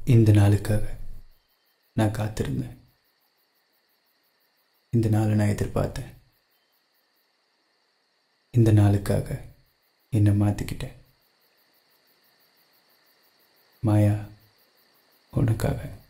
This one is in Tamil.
இந்த நாளுக்காக நான் காத்திருந்தேன். இந்த நாளை நான் எதிர்பார்த்தேன். இந்த நாளுக்காக என்னை மாற்றிக்கிட்டேன். மாயா, உனக்காக.